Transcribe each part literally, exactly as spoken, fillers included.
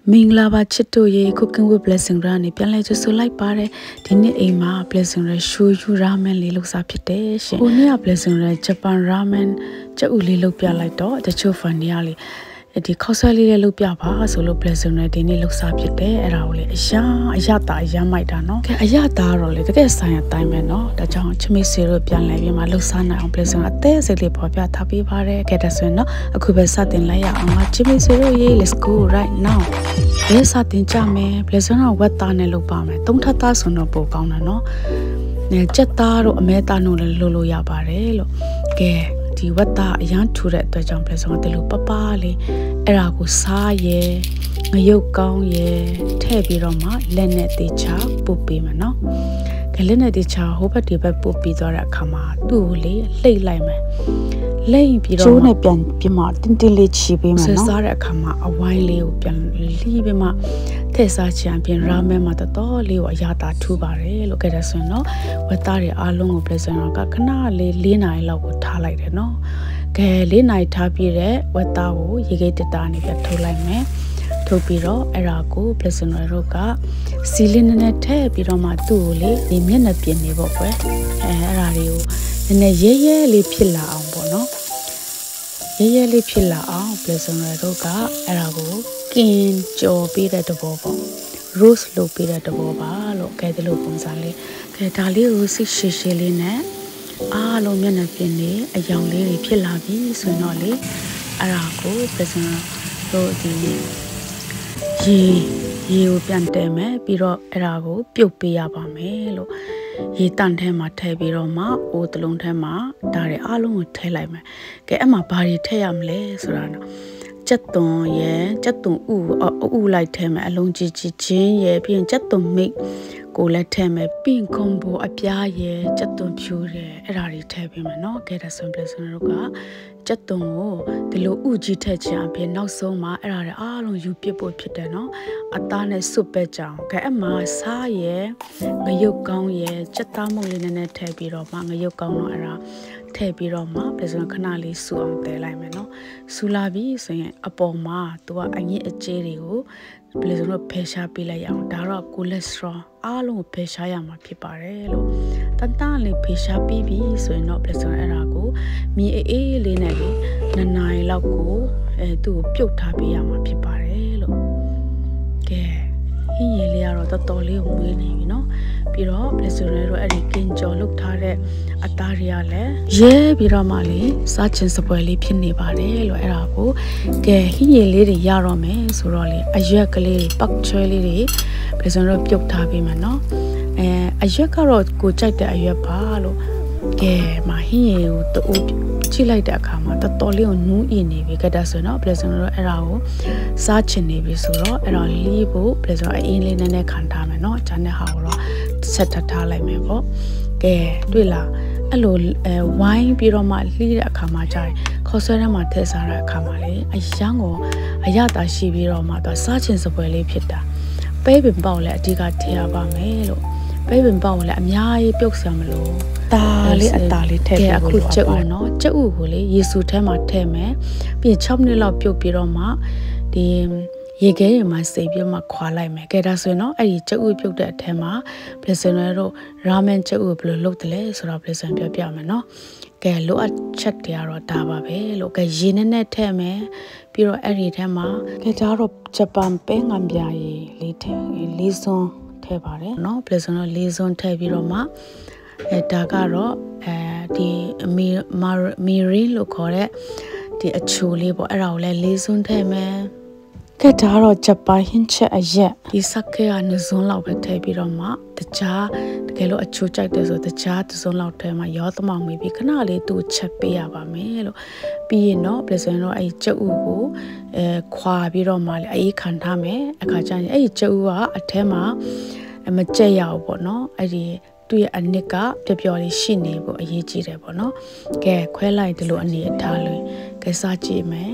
Minglaba chito ye cooking with blessing rani pian lai so like pare dini ai ma blessing ra shoyu ramen le lok sa phit de shin ko ni ya blessing ra Japan ramen cha u le lok pya lai to ta chu fan ya le di khoswa le le lok pya ba so lo blessing ra dini lok sa phit de era ko le aya aya ta aya mai ta no ke aya ta ro le takae sai ya tai me no da chaung chimi se ro pian lai pi ma lok sa na ong blessing ra te se le pho pya tha pi ba de ke da so no aku be sa tin lai ya ong ma chimi se ro ye let's go right now yes I think jame blessing ra wat ta ne lok pa me tong tha ta so no po kaung na no ne chat ta ro ame ta no le lo lo ya ba de lo ke di wat ta ayan thu de atwa jaung blessing te lo pa pa le era ko sa ye ngayuk kaung ye the pi ro ma let ne te cha pu pi ma no ke let ne te cha ho bat di bat pu pi twa da kha ma tu le hlai lai ma lai pi ro ma pian pi ma tin tin le chi pi ma no sa da kha ma awai le ko pian li pi ma the sa chan pian ramen ma to to le ko aya ta thu ba de lo ke da so no wat ta de a long ko blessing ra ka khana le four nai law ko tha lai de no ke four nai tha pi de wat ta ko ye ge tit ta ni pya thu lai meထုတ်ပြီးတော့အဲ့ဒါကို blessing တို့ကစီလင်းနဲ့ထည့်ပြီးတော့မှသူ့ကိုလေဒီမျက်နှာပြင်နေပေါ့ကွယ်အဲအဲ့ဒါတွေကိုနည်းနည်းရဲရဲလေးဖြစ်လာအောင်ပေါ့နော်ရဲရဲလေးဖြစ်လာအောင် blessing တို့ကအဲ့ဒါကိုကင်ကြော်ပေးတဲ့တဘောပေါ့ roast လုပ်ပေးတဲ့တဘောပါလို့ခဲတယ်လို့ပုံစံလေးခဲဒါလေးကိုစိတ်ရှည်ရှည်လေးနဲ့အားလုံးမျက်နှာပြင်နေအယောင်လေးတွေဖြစ်လာပြီဆိုရင်တော့လေအဲ့ဒါကို blessing တို့ဒီရေရေကိုပြန်တဲမယ်ပြီးတော့အဲ့ဒါကိုပြုတ်ပေးရပါမယ်လို့ရေတန့်ထဲမှာထည့်ပြီးတော့မှအိုးတလုံးထဲမှာဒါတွေအားလုံးကိုထည့်လိုက်မယ်ကဲအဲ့မှာဘာတွေထည့်ရမလဲဆိုတာနော်ကြက်သွန်ရယ်ကြက်သွန်ဥဥလိုက်ထည့်မယ်အလုံးကြီးကြီးချင်းရယ်ပြီးရင်ကြက်သွန်မိတ်ကိုလည်းထည့်မယ်ပင်ခုံဘိုအပြားရယ်ကြက်သွန်ဖြူရယ်အဲ့ဒါတွေထည့်ပေးမယ်နော်ကဲဒါဆိုရင် blessing တို့ကကြက်သွန်ကိုဒီလိုဥကြီးထည့်ချင်အပြင်နောက်ဆုံးမှာအဲ့ဒါတွေအားလုံးယူပစ်ဖို့ဖြစ်တယ်နော်အသားနဲ့စွတ်ပဲကြအောင်ကဲအမှာစားရယ်ငရုတ်ကောင်းရယ်ကြက်သားမုံလေးနည်းနည်းထည့်ပြီးတော့မှငရုတ်ကောင်းတော့အဲ့ဒါထည့်ပြီးတော့မှ blessing ခဏလေးစူအောင်တည်လိုက်မယ်နော်စူလာပြီဆိုရင်အပေါ်မှာသူကအငစ်အကျေးတွေကို blessing တို့ဖယ်ရှားပေးလိုက်ရအောင်ဒါတော့ cholesterol အားလုံးကိုဖယ်ရှားရမှာဖြစ်ပါတယ်လို့တန်တန်လေးဖယ်ရှားပြီးပြီဆိုရင်တော့ blessing အဲ့ဒါကိုမြေအေးအေးလေးနဲ့လေနှစ်နာရီလောက်ကိုအဲသူ့ကိုပြုတ်ထားပေးရမှာဖြစ်ပါတယ်လို့ကဲဟင်းရည်လေးကတော့တော်တော်လေးကိုမွေးနေပြီနော်ပြီးတော့ blessing တို့အဲ့ဒီကင်ကြော်လုတ်ထားတဲ့အသားတွေကလည်းရဲပြီးတော့မှလေစားချင်စပွဲလေးဖြစ်နေပါတယ်လို့အဲ့ဒါကိုကဲဟင်းရည်လေးတွေရတော့မယ်ဆိုတော့လေအရွက်ကလေးပတ်ချွဲလေးတွေ blessing တို့ပြုတ်ထားပေးမယ်နော်အဲအရွက်ကတော့ကိုကြိုက်တဲ့အရွက်ပါလို့ကဲမဟင်းရည်ကိုတူကြည့်လိုက်တဲ့အခါမှာတော်တော်လေးကိုနူးအင်နေပြီကဲဒါဆိုရင်တော့ blessing တို့အဲ့ဒါကိုစားချင်နေပြီဆိုတော့အဲ့ဒါလီးဖို့ blessing အင်းလေးနည်းနည်းခံထားမယ်နော်ဂျန်တဲ့ဟာကိုတော့ဆက်ထထားလိုက်မယ်ပေါ့ကဲတွေ့လားအဲ့လိုအဲဝိုင်းပြီးတော့မှလှီးတဲ့အခါမှာကြာရင်ခေါ်ဆွဲထဲမှာထည့်စားတဲ့အခါမှာလေအရန်ကိုအရတာရှိပြီးတော့မှသူစားချင်စပွဲလေးဖြစ်တာပဲပင်ပေါက်လည်းအဓိကထည့်ရပါမယ်လို့ပဲပင်ပေါက်လည်းအများကြီးပြုတ်ဆံမလို့တာလေးအတာလေးထည့်ပြီးအခုကြက်ဦးနော်ကြက်ဦးကိုလေရေစူထဲမှာထည့်မယ်ပြီး၆မိနစ်လောက်ပြုတ်ပြီးတော့မှဒီရေခဲတွေမှာစိတ်ပြီးမှခွာလိုက်မယ်ကဲဒါဆိုရင်တော့အဲ့ဒီကြက်ဥပြုတ်တဲ့အထက်မှာ blessing တို့ရာမန်ကြက်ဥဘယ်လိုလုပ်တယ်လဲဆိုတော့ blessing ပြောပြမယ်နော်ကဲလိုအပ်ချက်တွေကတော့ဒါပါပဲလို့ကဲရေနဲ့နဲ့ထည့်မယ်ပြီးတော့အဲ့ဒီထဲမှာကဲဒါတော့ဂျပန်ပဲငံပြားရေလေးထည့်လေးစွန်းထည့်ပါတယ်နော် blessing တို့လေးစွန်းထည့်ပြီးတော့မှအဲဒါကတော့အဲဒီမီမီရင်းလို့ခေါ်တဲ့ဒီအချိုလေးပေါ့အဲ့ဒါကိုလည်းလေးစွန်းထည့်မယ်ကဲဒါတော့ဂျပန်ဟင်းချက်အရက်ဒီစက်ခဲကနဇွန်းလောက်ပဲထည့်ပြီးတော့မှတခြားတကယ်လို့အချိုးကြိုက်တယ်ဆိုတခြားတစုံလောက်ထဲမှာရောသမောင်မိပြီးခဏလေးသူ့ချက်ပေးရပါမယ်လို့ပြီးရင်တော့ blessing တော့အဲ့ကြက်ဥကိုအဲခွာပြီးတော့မှလေအေးခံထားမယ်အခါကျရင်အဲ့ကြက်ဥကအထဲမှာမကြက်ရဘူးပေါ့နော်အဲ့ဒီသူ့ရဲ့အနစ်ကပျော်ပျော်လေးရှိနေဖို့အရေးကြီးတယ်ပေါ့နော်ကဲခွဲလိုက်ဒီလိုအနေအထားလေးကဲစားကြည့်မယ်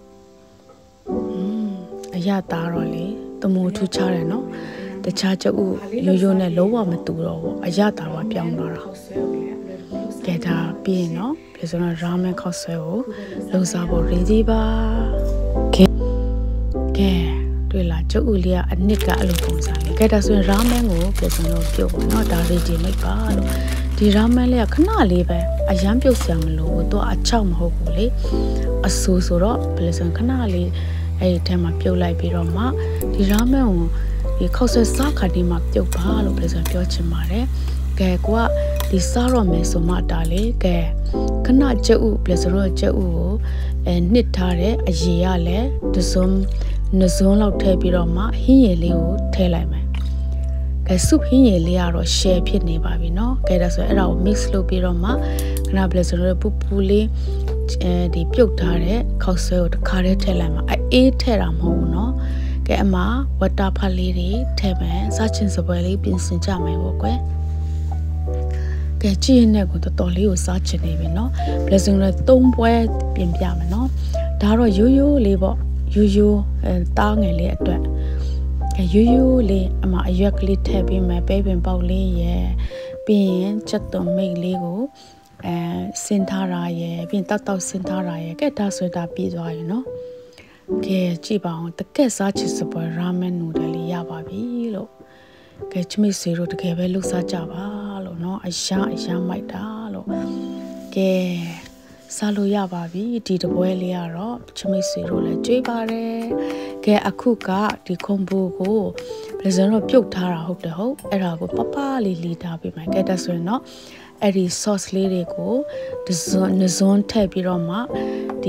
အရတာတော့လေတမိုးထူးခြားတယ်နော်တခြားကြက်ဥရိုးရိုးနဲ့လုံးဝမတူတော့ဘူးအရတာကပြောင်းတော့တာကဲဒါပြီးရင်နော်ဒီဆိုတော့ ramen ခောက်ဆွဲကိုလုံစားဖို့ ready ပါကဲကဲတွေ့လားကျုပ်ဦးလေးကအနစ်ကအလိုပုံစံလေးကဲဒါဆိုရင်ရာမန်ကိုပြန်စလို့ပြုတ်ပါနော်ဒါ ready make ပါလို့ဒီရာမန်လေးကခဏလေးပဲအရန်ပြုတ်စရာမလိုဘူးသူကအချောက်မဟုတ်ဘူးလေအဆူဆိုတော့ပြန်စခဏလေးအဲ့ဒီထဲမှာပြုတ်လိုက်ပြီးတော့မှဒီရာမန်ကိုဒီခောက်ဆွဲစားခါဒီမှာပြုတ်ပါလို့ပြန်စပြောချင်ပါတယ်ကဲကွာဒီစားတော့မယ်ဆိုမှဒါလေကဲခဏကျုပ်ပြန်စတော့ကျုပ်ကိုအဲနှစ်ထားတဲ့အရေရလဲဒစုံနဇွန်းလောက်ထည့်ပြီးတော့မှဟင်းရည်လေးကိုထည့်လိုက်မယ်ကဲဆုပ်ဟင်းရည်လေးကတော့ share ဖြစ်နေပါပြီเนาะကဲဒါဆိုအဲ့ဒါကို mix လုပ်ပြီးတော့မှခဏပြန်စတော့ပူပူလေးအဲဒီပြုတ်ထားတဲ့ခောက်ဆွဲကိုတစ်ခါတည်းထည့်လိုက်မှာအေးထည့်တာမဟုတ်ဘူးเนาะကဲအမဝတ်တာဖတ်လေးတွေထည့်မယ်စားချင်းစပွဲလေးပြင်ဆင်ကြမယ်ပေါ့ကွယ်ကဲကြည့်ရင်လည်းကိုတော်တော်လေးကိုစားချင်နေပြီเนาะ blessing လည်းသုံးပွဲပြင်ပြမယ်เนาะဒါတော့ရိုးရိုးလေးပေါ့ရိုးရိုးအဲတားငယ်လေးအတွက်ကဲရိုးရိုးလေးအမအရွက်ကလေးထည့်ပြီးမယ်ပဲပင်ပေါက်လေးရယ်ပြီးရင်ချက်သွန်မိတ်လေးကိုအဲစင်ထားတာရယ်ပြီးရင်တောက်တောက်စင်ထားတာရယ်ကဲဒါဆိုဒါပြီးသွားရင်เนาะကဲကြည့်ပါအောင်တကက်စားချစ်စပွဲရာမန်နူဒယ်လေးရပါပြီလို့ကဲချမိဆွေတို့တကယ်ပဲလှူစားကြပါလို့เนาะအရှာအရှာမိုက်တာလို့ကဲစားလို့ရပါပြီဒီတပွဲလေးကတော့ချမိဆွေတို့လည်းကြွေးပါတယ်ကဲအခုကဒီခွန်ဘူကိုဘယ်စံတော့ပြုတ်ထားတာဟုတ်တယ်ဟုတ်အဲ့ဒါကိုပပလေးလီထားပေးမယ်ကဲဒါဆိုရင်เนาะအဲ့ဒီ sauce လေးတွေကိုဒဇွန်နဇွန်ထည့်ပြီးတော့မှဒီ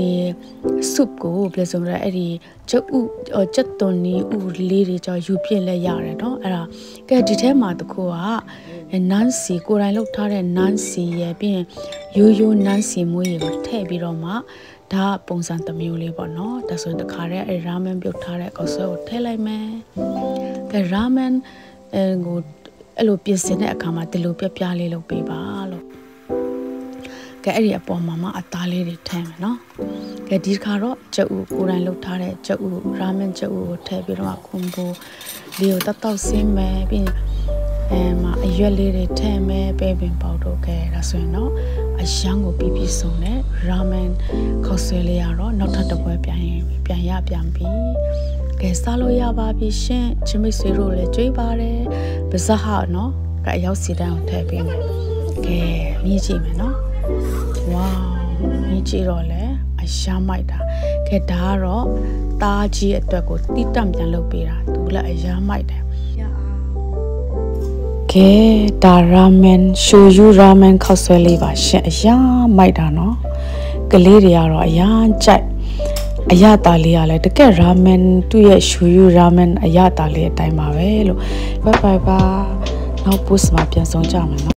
soup ကိုဘယ်လိုဆိုလဲအဲ့ဒီချက်ဥချက်သွန်နီဥလေးတွေကြောယူပြည့်လဲရတယ်เนาะအဲ့ဒါကဲဒီထဲမှာတခုကနန်းစီကိုယ်တိုင်လုပ်ထားတဲ့နန်းစီရဲ့ပြီးရင်ရိုးရိုးနန်းစီမွေးရေကိုထည့်ပြီးတော့မှဒါပုံစံတစ်မျိုးလေးပေါ့เนาะဒါဆိုရင်တခါတည်းအဲ့ရာမန်ပြုတ်ထားတဲ့ကောက်ဆွဲကိုထည့်လိုက်မယ်ကဲရာမန်အဲကိုအဲ့လိုပြင်ဆင်တဲ့အခါမှာဒီလိုပြပြလေးလုပ်ပေးပါလို့ကဲအဲ့ဒီအပေါ်မှာမှအသားလေးတွေထည့်မယ်နော်ကဲဒီခါတော့ချက်ဥကိုယ်တိုင်လုပ်ထားတဲ့ချက်ဥရာမန်ချက်ဥကိုထည့်ပြီးတော့ခွန်ဘိုလေးကိုတောက်တောက်ဆင်းမယ်ပြီးအဲမှာအရွက်လေးတွေထည့်မယ်ပဲပင်ပေါက်တော့ကဲဒါဆိုရင်တော့အရန်ကိုပြီးပြီးဆုံးတဲ့ရာမန်ခောက်ဆွဲလေးကတော့နောက်ထပ်တစ်ပွဲပြန်ရင်ပြန်ရပြန်ပြီကဲစားလို့ရပါပြီရှင်ချမိဆွေတို့လည်းကြွေးပါတယ်ပါဇက်ဟာနော်ကအရောက်စီတန်းကိုထည့်ပေးမယ်ကဲမြည်ကြည့်မယ်နော်ဝေါမြည်ကြည့်တော့လေအရှားမိုက်တာကဲဒါကတော့တားကြီးအတွက်ကိုတိတန့်ပြန်လုပ်ပေးတာသူလည်းအရှားမိုက်တယ်ကဲဒါရာမန်ရှိုယူရာမန်ခောက်ဆွဲလေးပါရှင်အရှားမိုက်တာနော်ကလေးတွေကတော့အရန်ကြိုက်အရတာလေးရလဲတကယ်ရာမန်သူ့ရဲ့ရှူယူရာမန်အရတာလေးအတိုင်းပါပဲလို့ဘိုင်ဘိုင်ပါနောက်ပို့စ်မှာပြန်ဆောင်ကြမယ်နော်